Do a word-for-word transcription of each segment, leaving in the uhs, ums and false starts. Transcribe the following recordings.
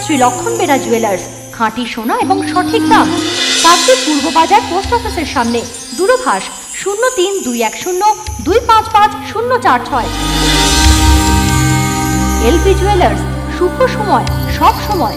শ্রী লক্ষণ বেরা জুয়েলার্স, খাঁটি সোনা এবং সঠিক দাম। কাকদ্বীপ পূর্ব বাজার পোস্ট অফিসের সামনে, দূরভাষ শূন্য তিন দুই এক শূন্য দুই পাঁচ পাঁচ শূন্য চার ছয়। এলপি জুয়েলার্স, শুভ সময় সব সময়।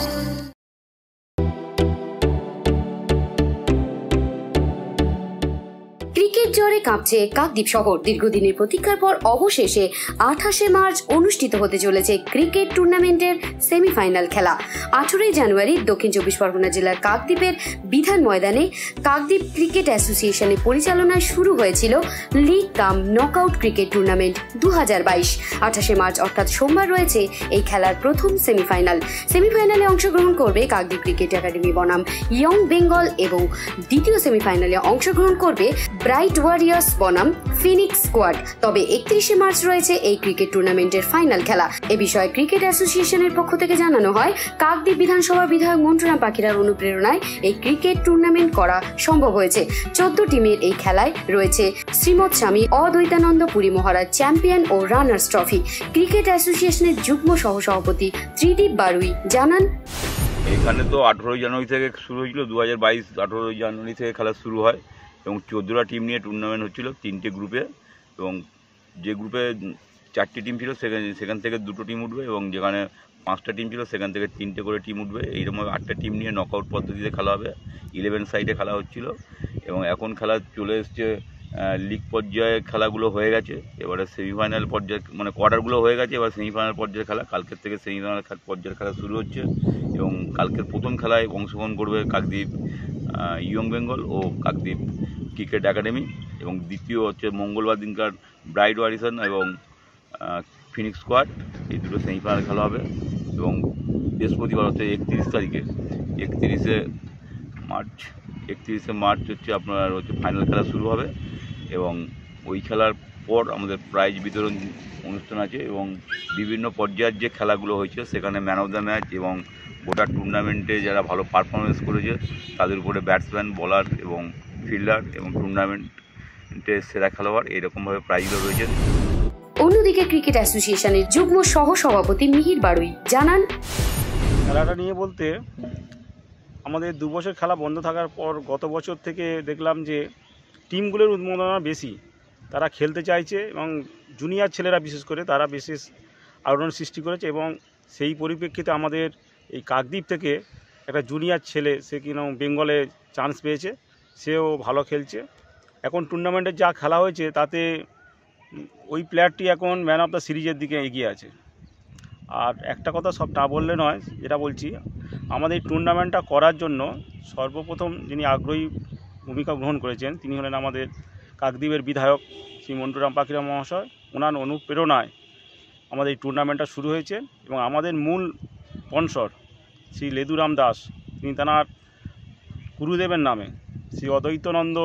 ক্রিকেট জ্বরে কাঁপছে কাকদ্বীপ শহর। দীর্ঘদিনের প্রতীক্ষার পর অবশেষে আঠাশে মার্চ অনুষ্ঠিত হতে চলেছে ক্রিকেট টুর্নামেন্টের সেমিফাইনাল খেলা। আঠারোই জানুয়ারি দক্ষিণ চব্বিশ পরগনা জেলার কাকদ্বীপের বিধান ময়দানে কাকদ্বীপ ক্রিকেট অ্যাসোসিয়েশনের পরিচালনায় শুরু হয়েছিল league cum knockout cricket tournament দু হাজার বাইশ। আঠাশে মার্চ অর্থাৎ সোমবার রয়েছে এই খেলার প্রথম সেমিফাইনাল। সেমিফাইনালে অংশগ্রহণ করবে কাকদ্বীপ ক্রিকেট একাডেমি বনাম ইয়ং বেঙ্গল এবং দ্বিতীয় সেমিফাইনালে অংশগ্রহণ করবে ব্রাইট ওয়ারিয়ার্স বনাম ফিনিক্স স্কোয়াড। তবে একত্রিশে মার্চ রয়েছে এই ক্রিকেট টুর্নামেন্টের ফাইনাল খেলা। এ বিষয়ে ক্রিকেট অ্যাসোসিয়েশনের পক্ষ থেকে জানানো হয়, কাকদ্বীপ বিধানসভার বিধায়ক মন্টুরাম পাখিরার অনুপ্রেরণায় এই ক্রিকেট টুর্নামেন্ট করা সম্ভব হয়েছে। চোদ্দ টিমের এই খেলায় রয়েছে শ্রীমৎ স্বামী অদ্বৈতানন্দ পুরী মহারাজ চ্যাম্পিয়ন ও রানার্স ট্রফি। ক্রিকেট অ্যাসোসিয়েশনের যুগ্ম সহসভাপতি ত্রিদীপ বারুই জানান, এখানে তো আঠারোই জানুয়ারি থেকে শুরু হয়েছিল, দু হাজার বাইশ আঠারোই জানুয়ারি থেকে খেলা শুরু হয় এবং চোদ্দোটা টিম নিয়ে টুর্নামেন্ট হচ্ছিল তিনটে গ্রুপে। এবং যে গ্রুপে চারটি টিম ছিল সেখানে সেখান থেকে দুটো টিম উঠবে এবং যেখানে পাঁচটা টিম ছিল সেখান থেকে তিনটে করে টিম উঠবে। এইরকম আটটা টিম নিয়ে নকআউট পদ্ধতিতে খেলা হবে। ইলেভেন সাইডে খেলা হচ্ছিল এবং এখন খেলা চলে এসছে লিগ পর্যায়ে, খেলাগুলো হয়ে গেছে। এবারে সেমিফাইনাল পর্যায়ে মানে কোয়ার্টারগুলো হয়ে গেছে, এবার সেমিফাইনাল পর্যায়ের খেলা। কালকের থেকে সেমিফাইনাল পর্যায়ের খেলা শুরু হচ্ছে এবং কালকের প্রথম খেলায় অংশগ্রহণ করবে কাকদ্বীপ ইয়ং বেঙ্গল ও কাকদ্বীপ ক্রিকেট একাডেমি এবং দ্বিতীয় হচ্ছে মঙ্গলবার দিনকার ব্রাইট ওয়ারিসন এবং ফিনিক্স স্কোয়াড। এই দুটো সেমিফাইনাল খেলা হবে এবং বৃহস্পতিবার হচ্ছে একত্রিশ তারিখে একত্রিশে মার্চ একত্রিশে মার্চ হচ্ছে আপনার হচ্ছে ফাইনাল খেলা শুরু হবে এবং ওই খেলার পর আমাদের প্রাইজ বিতরণ অনুষ্ঠান আছে এবং বিভিন্ন পর্যায়ের যে খেলাগুলো হয়েছে সেখানে ম্যান অফ দ্য ম্যাচ এবং গোটা টুর্নামেন্টে যারা ভালো পারফরমেন্স করেছে তাদের উপরে ব্যাটসম্যান, বোলার এবং ফিল্ডার এবং টুর্নামেন্টের সেরা খেলোয়াড় এরকমভাবে প্রাইজগুলো রয়েছে। অন্যদিকে ক্রিকেট অ্যাসোসিয়েশনের যুগ্ম সহ সভাপতি মিহির বারুই জানান, খেলাটা নিয়ে বলতে আমাদের দু বছর খেলা বন্ধ থাকার পর গত বছর থেকে দেখলাম যে টিমগুলোর উন্মাদনা বেশি, তারা খেলতে চাইছে এবং জুনিয়র ছেলেরা বিশেষ করে তারা বিশেষ আলোড়ন সৃষ্টি করেছে এবং সেই পরিপ্রেক্ষিতে আমাদের এই কাকদ্বীপ থেকে একটা জুনিয়র ছেলে, সে কিনা বেঙ্গলে চান্স পেয়েছে, সেও ভালো খেলছে। এখন টুর্নামেন্টের যা খেলা হয়েছে তাতে ওই প্লেয়ারটি এখন ম্যান অফ দ্য সিরিজের দিকে এগিয়ে আছে। আর একটা কথা সব না বললে নয়, যেটা বলছি, আমাদের এই টুর্নামেন্টটা করার জন্য সর্বপ্রথম যিনি আগ্রহী ভূমিকা গ্রহণ করেছেন তিনি হলেন আমাদের কাকদ্বীপের বিধায়ক শ্রী মন্টুরাম পাখিরা মহাশয়। ওনার অনুপ্রেরণায় আমাদের এই টুর্নামেন্টটা শুরু হয়েছে এবং আমাদের মূল স্পন্সর শ্রী লেদুরাম দাস, তিনি তাঁর গুরুদেবের নামে শ্রী অদ্বৈতানন্দ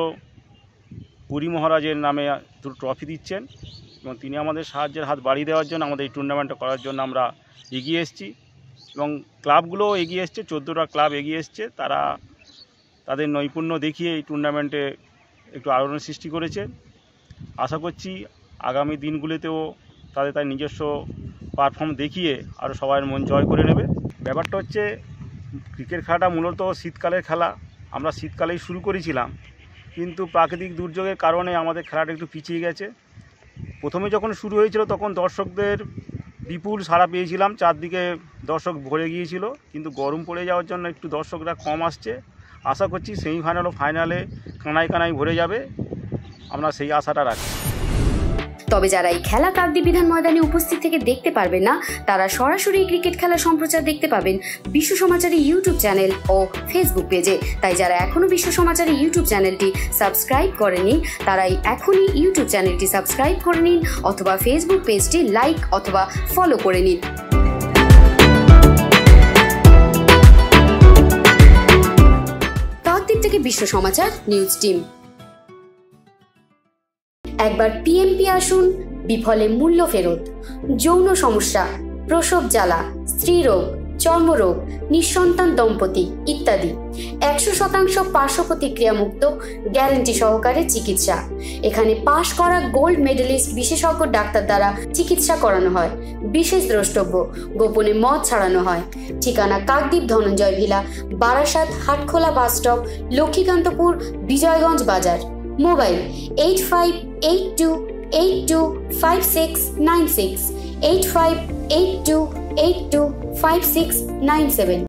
পুরী মহারাজের নামে দুটো ট্রফি দিচ্ছেন এবং তিনি আমাদের সাহায্যের হাত বাড়িয়ে দেওয়ার জন্য আমাদের এই টুর্নামেন্টটা করার জন্য আমরা এগিয়ে এসেছি এবং ক্লাবগুলোও এগিয়ে এসছে, চোদ্দোটা ক্লাব এগিয়ে এসছে। তারা তাদের নৈপুণ্য দেখিয়ে এই টুর্নামেন্টে একটু আলোড়ন সৃষ্টি করেছে। আশা করছি আগামী দিনগুলিতেও তাদের তার নিজস্ব পারফর্ম দেখিয়ে আরও সবার মন জয় করে নেবে। ব্যাপারটা হচ্ছে ক্রিকেট খেলাটা মূলত শীতকালের খেলা, আমরা শীতকালেই শুরু করেছিলাম, কিন্তু প্রাকৃতিক দুর্যোগের কারণে আমাদের খেলাটা একটু পিছিয়ে গেছে। প্রথমে যখন শুরু হয়েছিল তখন দর্শকদের বিপুল সাড়া পেয়েছিলাম, চারদিকে দর্শক ভরে গিয়েছিল, কিন্তু গরম পড়ে যাওয়ার জন্য একটু দর্শকরা কম আসছে। আশা করছি সেমিফাইনাল ও ফাইনালে কানায় কানায় ভরে যাবে, আমরা সেই আশাটা রাখি। তবে যারা এই খেলা কাকদ্বীপ বিধান ময়দানে উপস্থিত থেকে দেখতে পারবেন না, তারা সরাসরি ক্রিকেট খেলা সম্প্রচার দেখতে পাবেন বিশ্ব সমাচারের ইউটিউব চ্যানেল ও ফেসবুক পেজে। তাই যারা এখনো বিশ্ব সমাচারের ইউটিউব চ্যানেলটি সাবস্ক্রাইব করেনি, তারাই এখনই ইউটিউব চ্যানেলটি সাবস্ক্রাইব করে নিন অথবা ফেসবুক পেজটি লাইক অথবা ফলো করে নিন। কাকদ্বীপ থেকে বিশ্ব সমাচার নিউজ টিম। একবার পিএমপি আসুন, বিফলে মূল্য ফেরত। যৌন সমস্যা, প্রসব জ্বালা, স্ত্রীরোগ, চর্মরোগ, নিঃসন্তান দম্পতি ইত্যাদি। একশো শতাংশ পার্শ্ব প্রতিক্রিয়া মুক্ত গ্যারান্টি সহকারে চিকিৎসা। এখানে পাশ করা গোল্ড মেডেলিস্ট বিশেষজ্ঞ ডাক্তার দ্বারা চিকিৎসা করানো হয়। বিশেষ দ্রষ্টব্য, গোপনে মদ ছাড়ানো হয়। ঠিকানা Kakdwip Dhananjay villa, Barasat Hatkhola bus stop, Lakshmikantapur, Bijoyganj Bazar. Mobile eight five eight two eight two five six nine six, eight five eight two eight two five six nine seven.